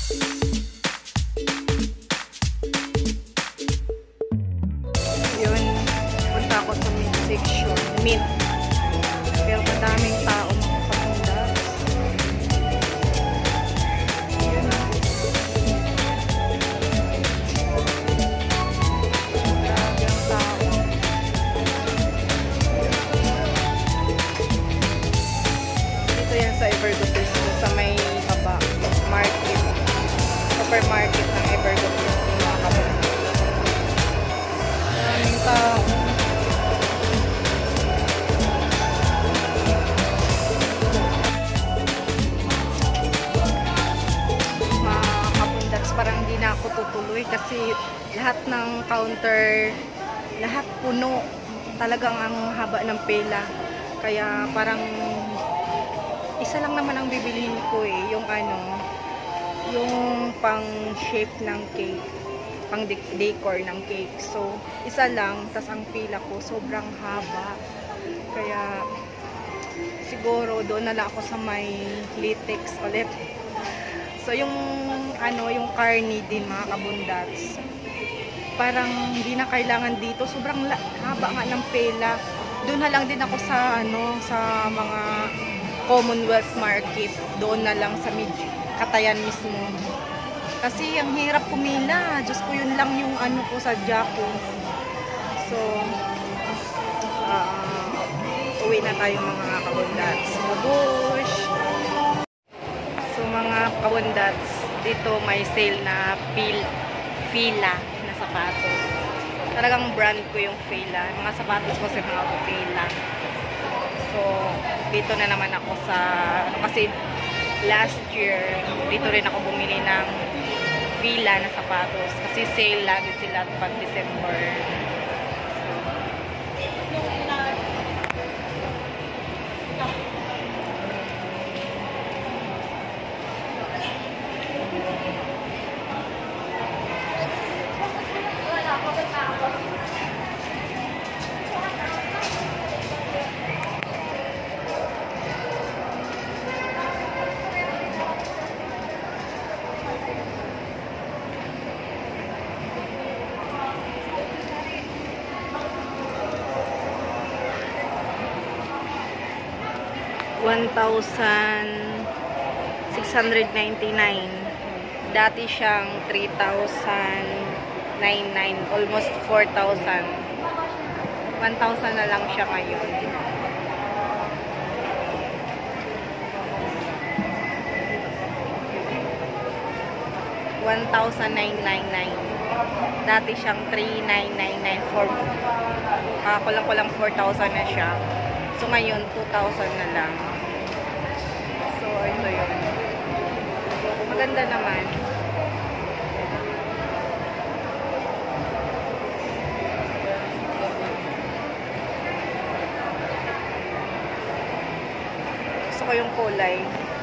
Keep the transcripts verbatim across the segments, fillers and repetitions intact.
Yun, punta ako sa mint section. Mint. Pero madaming tao mga kapundas. Yun. Grabe ang tao. Dito yan sa Evergotis sa may baba. Market. Supermarket ng Evergotis mga kapundas. Maraming tao. Mga kapundats, parang hindi na ako tutuloy kasi lahat ng counter, lahat puno. Talagang ang haba ng pila. Kaya parang isa lang naman ang bibilihin ko eh. Yung ano, yung pang shape ng cake. Pang decor ng cake. So, isa lang. Tas ang pila ko, sobrang haba. Kaya, siguro, doon na lang ako sa may latex ulit. So, yung, ano, yung carne din, mga kabundats. Parang, hindi na kailangan dito. Sobrang haba nga ng pila. Doon na lang din ako sa, ano, sa mga Commonwealth Market. Doon na lang sa Katayan mismo. Kasi ang hirap pumila. Diyos ko, yun lang yung ano ko sa Jaco. So, uh, uwi na tayo mga kabundats. Mabush! So, mga kabundats, dito may sale na pil, Fila na sapatos. Talagang brand ko yung Fila. Mga sapatos ko sa mga Fila. So, dito na naman ako sa, ano kasi, last year, dito rin ako bumili ng Fila na sapatos. Kasi sale lagi sila pag December. one thousand six hundred ninety-nine. Dati siyang three thousand ninety-nine, almost four thousand. one thousand na lang siya ngayon. one thousand nine hundred ninety-nine. Dati siyang three thousand nine hundred ninety-nine. For, uh, kulang-kulang four thousand na siya. So, ngayon, two thousand na lang. So, ito yun. Maganda naman. Gusto ko yung kulay.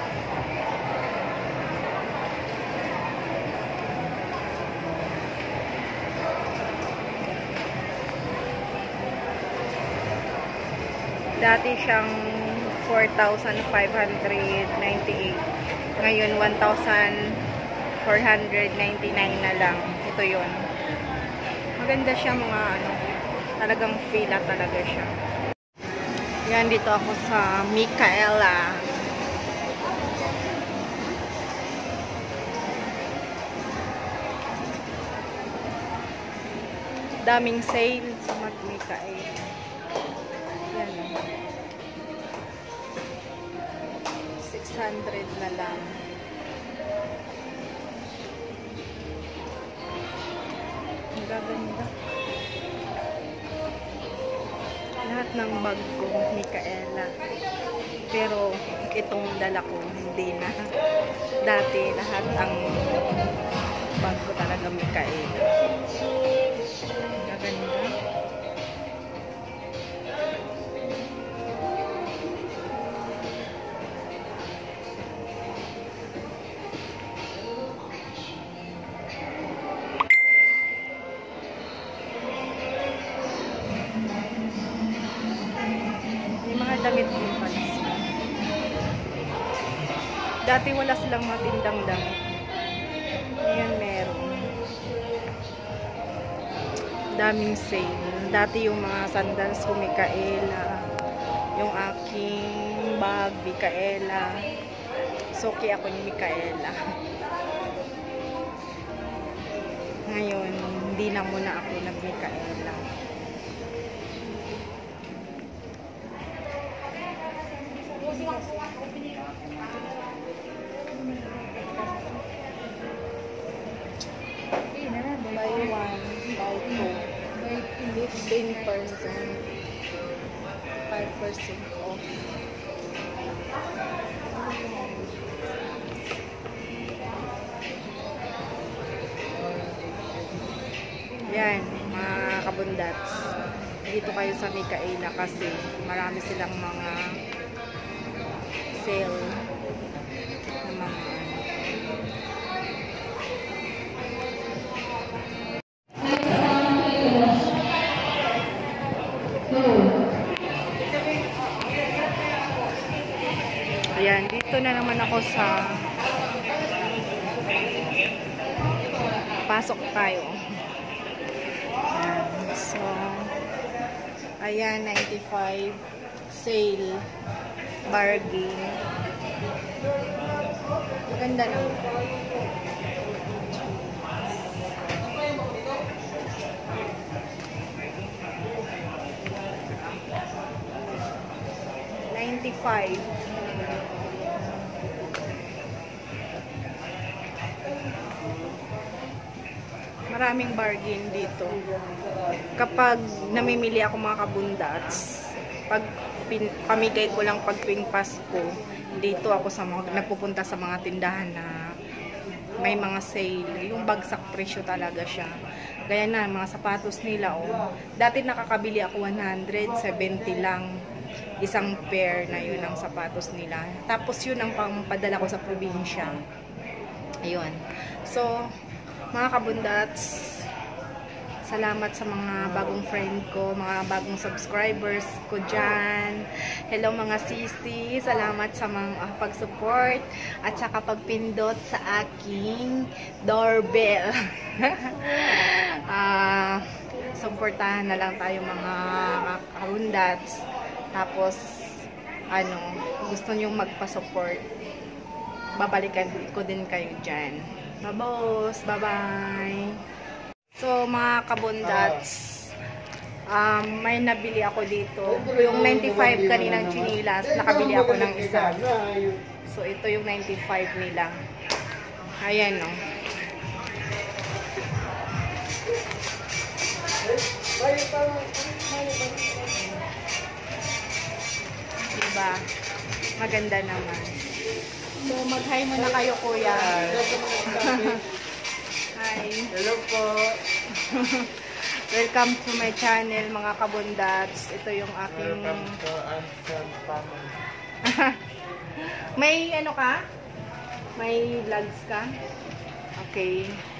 Dati siyang four thousand five hundred ninety-eight. Ngayon, one thousand four hundred ninety-nine na lang. Ito yun. Maganda siya mga ano. Talagang Fila talaga siya. Yan, dito ako sa Micaela. Daming sale sa Micaela. Yan. six hundred na lang. Ang gaganda. Lahat ng bag ko, Micaela. Pero, itong dala ko, hindi na. Dati, lahat ang bag ko talaga Micaela. Gaganda. Damit din pala sila. Dati wala silang matindang damit. daming sale. Dati yung mga sandals ko Micaela, yung aking bag Micaela, suki ako ni Micaela. Ngayon hindi na muna ako nag Micaela. Buy one, buy two. fifteen percent. five percent off. Yan, mga kabundats. Dito kayo sa Micaela kasi marami silang mga sale na mga ayan, dito na naman ako sa pasok tayo. Ayan. So ayan, ninety-five sale bargain. Maganda naman. ninety-five. Maraming bargain dito. Kapag namimili ako mga kabundats, pag pin, pamigay ko lang pag tuwing Pasko, dito ako sa mga, nagpupunta sa mga tindahan na may mga sale. Yung bagsak presyo talaga siya. Gaya na, mga sapatos nila, oh. Dati nakakabili ako one hundred seventy lang. Isang pair na yun ang sapatos nila. Tapos yun ang pampadala ko sa probinsya. Ayun. So, mga kabundats, salamat sa mga bagong friend ko, mga bagong subscribers ko dyan. Hello mga sisi, salamat sa mga uh, pag-support at sa pagpindot sa aking doorbell. uh, supportahan na lang tayo mga kabundats. Tapos, ano, gusto nyo magpa-support, babalikan ko din kayo dyan. Babos, bye-bye. So, mga kabundats, um, may nabili ako dito. Yung ninety-five kaninang chinilas, nakabili ako ng isa. So, ito yung ninety-five nila. Ayan, no. Diba? Maganda naman. So, mag-hi muna kayo, kuya. Hi. Hello po. Welcome to my channel, mga kabundats. Ito yung aking... Welcome to Anson Family. May ano ka? May vlogs ka? Okay.